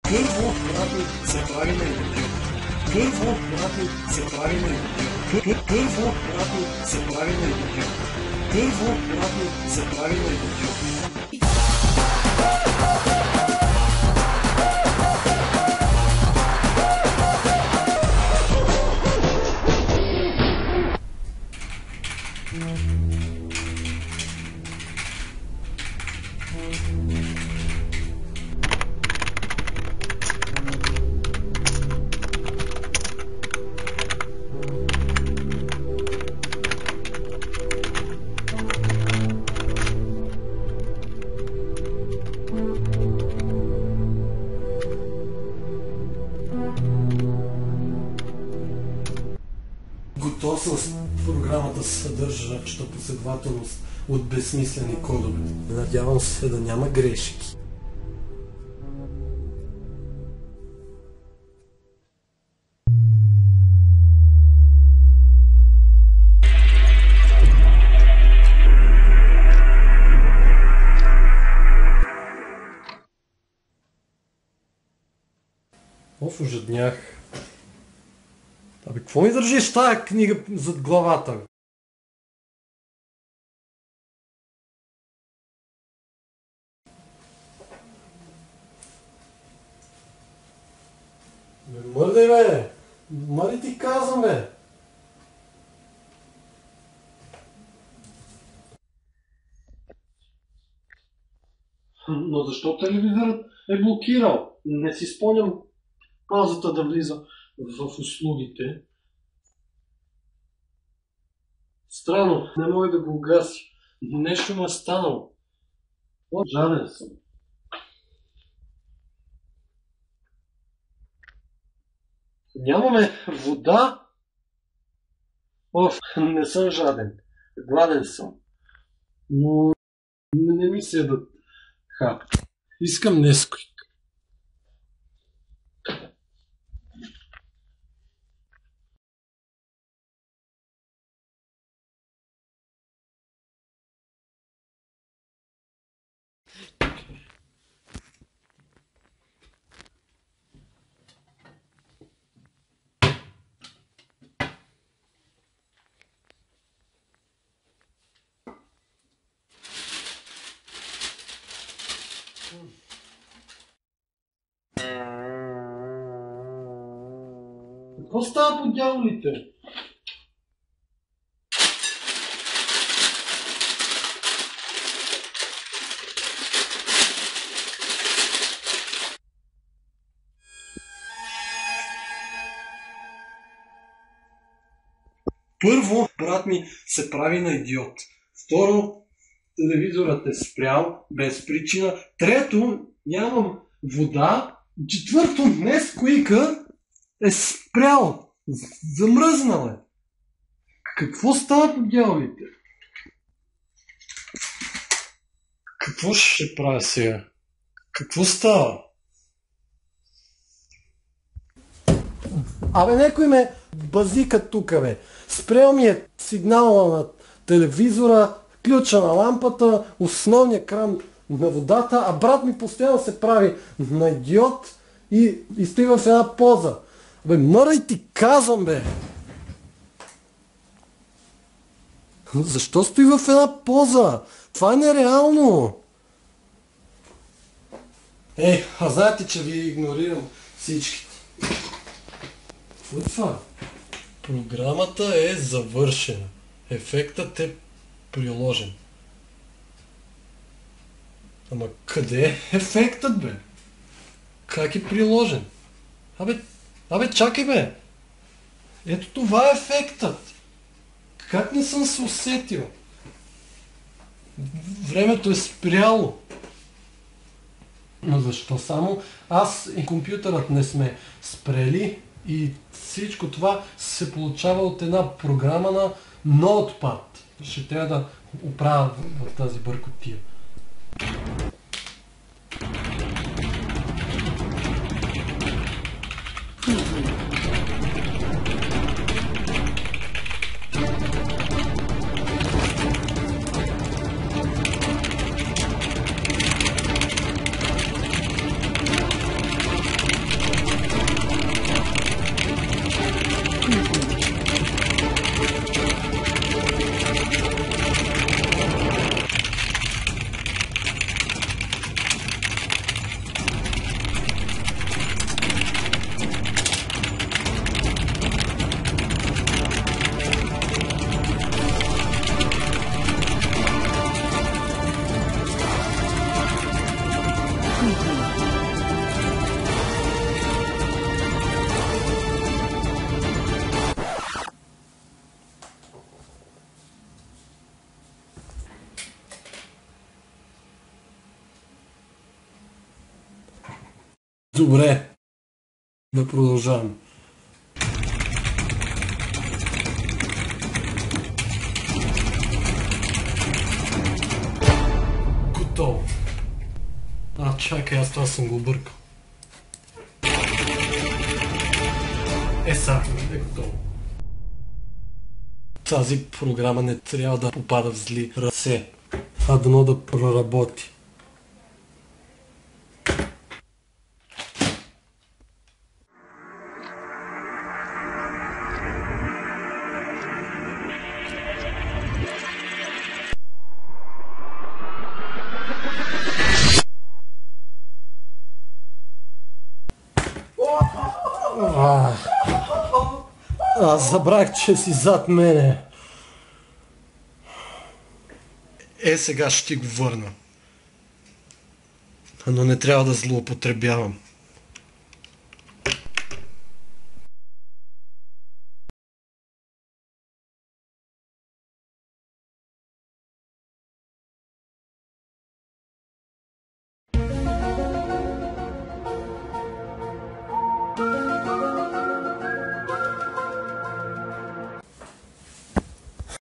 Първо, брат се прави на идиот. Първо, брат се прави на идиот. Първо, брат се прави на идиот. Първо, брат се прави на идиот. Готовност програмата съдържаща последователност от безсмислени кодове. Надявам се да няма грешки. Оф, ожеднях. Абе, какво ми държиш тая книга зад главата? Бе, мърдай, бе! Мърдай ти казвам, бе! Но защо телевизорът е блокирал? Не си спомням паузата да влиза в услугите. Странно, не мога да го угаси. Нещо ме е станало. Жаден съм. Нямаме вода? Оф, не съм жаден. Гладен съм. Но не ми се ядат хапки. Искам Несквик. Какво става по дяволите? Първо, брат ми се прави на идиот. Второ, телевизорът е спрял без причина. Трето, нямам вода. Четвърто, Несквика е спрял. Замръзнал е. Какво става по дяволите? Какво ще правя сега? Какво става? Абе, някой ме базика тука, бе. Спрял ми е сигнала на телевизора, ключа на лампата, основния кран на водата, а брат ми постоянно се прави на идиот и стои в една поза. Бе, мърдай ти казвам, бе! Защо стои в една поза? Това е нереално! А знаете, че ви игнорирам всичките. Какво е това? Програмата е завършена. Ефектът е приложен. Ама къде е ефектът, бе? Как е приложен? Абе, чакай, бе! Ето това е ефектът! Как не съм се усетил? Времето е спряло. Но защо само аз и компютърът не сме спрели и всичко това се получава от една програма на Notepad? Ще трябва да оправя в тази бъркотия. Добре. Да продължавам. Готово. Чакай, аз това съм го объркал. Сега е готово. Тази програма не трябва да попада в зли ръце, а дано да проработи. Аз забравих, че си зад мене. Сега ще ти го върна. Но не трябва да злоупотребявам.